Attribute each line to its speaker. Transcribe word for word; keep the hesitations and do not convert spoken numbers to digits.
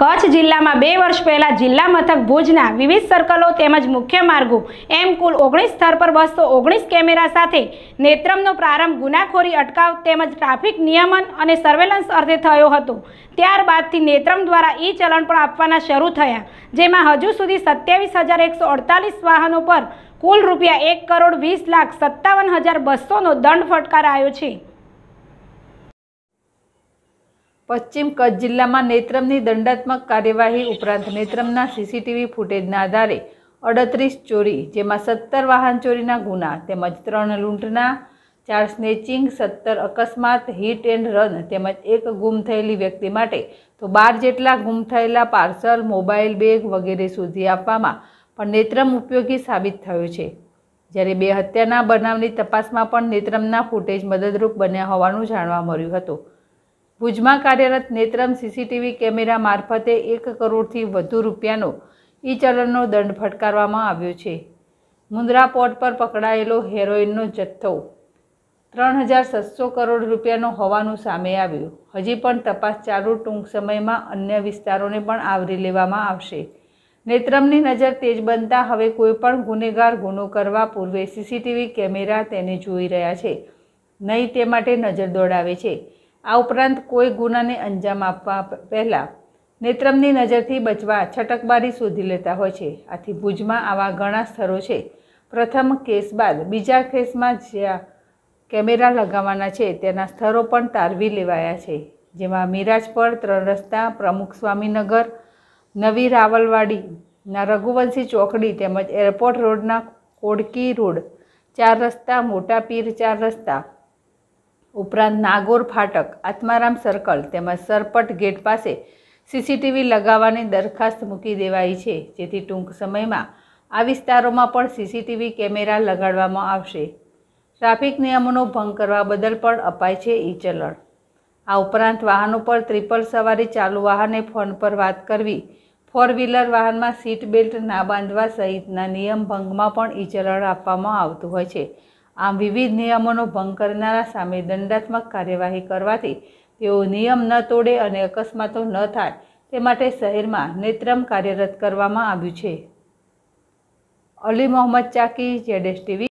Speaker 1: કચ્છ જિલ્લામાં બે વર્ષ પહેલા જિલ્લા મથક ભુજના વિવિધ સર્કલો તેમજ મુખ્ય માર્ગો એમ કુલ ઓગણીસ સ્થળ પર બસો ઓગણીસ કેમેરા સાથે નેત્રમનો પ્રારંભ ગુનાખોરી અટકાવ તેમજ ટ્રાફિક નિયમન અને સર્વેલન્સ અર્થે થયો હતો। ત્યારબાદથી નેત્રમ દ્વારા ઈ ચલણ પણ આપવાના શરૂ થયા, જેમાં હજુ સુધી સત્યાવીસ હજાર એકસો અડતાલીસ વાહનો પર કુલ રૂપિયા એક કરોડ વીસ લાખ સત્તાવન હજાર બસોનો દંડ ફટકારાયો છે।
Speaker 2: પશ્ચિમ કચ્છ જિલ્લામાં નેત્રમની દંડાત્મક કાર્યવાહી ઉપરાંત નેત્રમના સીસીટીવી ફૂટેજના આધારે અડત્રીસ ચોરી, જેમાં સત્તર વાહન ચોરીના ગુના તેમજ ત્રણ લૂંટના, ચાર સ્નેચિંગ, સત્તર અકસ્માત, હિટ એન્ડ રન તેમજ એક ગુમ થયેલી વ્યક્તિ માટે તો બાર જેટલા ગુમ થયેલા પાર્સલ, મોબાઈલ, બેગ વગેરે શોધી આપવામાં પણ નેત્રમ ઉપયોગી સાબિત થયો છે। જ્યારે બે હત્યાના બનાવની તપાસમાં પણ નેત્રમના ફૂટેજ મદદરૂપ બન્યા હોવાનું જાણવા મળ્યું હતું। ભુજમાં કાર્યરત નેત્રમ સીસીટીવી કેમેરા મારફતે એક કરોડથી વધુ રૂપિયાનો ઈ ચલણનો દંડ ફટકારવામાં આવ્યો છે। મુન્દ્રા પોર્ટ પર પકડાયેલો હેરોઇનનો જથ્થો ત્રણ હજાર સાતસો કરોડ રૂપિયાનો હોવાનું સામે આવ્યું। હજી પણ તપાસ ચાલુ, ટૂંક સમયમાં અન્ય વિસ્તારોને પણ આવરી લેવામાં આવશે। નેત્રમની નજર તેજ બનતા હવે કોઈપણ ગુનેગાર ગુનો કરવા પૂર્વે સીસીટીવી કેમેરા તેને જોઈ રહ્યા છે, નહીં તે માટે નજર દોડાવે છે। આ ઉપરાંત કોઈ ગુનાને અંજામ આપવા પહેલાં નેત્રમની નજરથી બચવા છટકબારી શોધી લેતા હોય છે। આથી ભુજમાં આવા ઘણા સ્થળો છે। પ્રથમ કેસ બાદ બીજા કેસમાં જ્યાં કેમેરા લગાવવાના છે તેના સ્થળો પણ તારવી લેવાયા છે, જેમાં મિરાજપર, ત્રણ રસ્તા, પ્રમુખ સ્વામીનગર, નવી રાવલવાડીના રઘુવંશી ચોકડી તેમજ એરપોર્ટ રોડના કોડકી રોડ, ચાર રસ્તા, મોટા પીર ચાર રસ્તા ઉપરાંત નાગોર ફાટક, આત્મારામ સર્કલ તેમજ સરપટ ગેટ પાસે સીસીટીવી લગાવવાની દરખાસ્ત મૂકી દેવાઈ છે, જેથી ટૂંક સમયમાં આ વિસ્તારોમાં પણ સીસીટીવી કેમેરા લગાડવામાં આવશે। ટ્રાફિક નિયમોનો ભંગ કરવા બદલ પણ અપાય છે ઈ ચલણ। આ ઉપરાંત વાહનો પર ત્રિપલ સવારી, ચાલુ વાહને ફોન પર વાત કરવી, ફોર વ્હીલર વાહનમાં સીટ બેલ્ટ ના બાંધવા સહિતના નિયમ ભંગમાં પણ ઈ ચલણ આપવામાં આવતું હોય છે। આમ વિવિધ નિયમોનો ભંગ કરનારા સામે દંડાત્મક કાર્યવાહી કરવાથી તેઓ નિયમ ન તોડે અને અકસ્માતો ન થાય તે માટે શહેરમાં નેત્રમ કાર્યરત કરવામાં આવ્યું છે। Ali Mohammad Chaki, Z S T વી।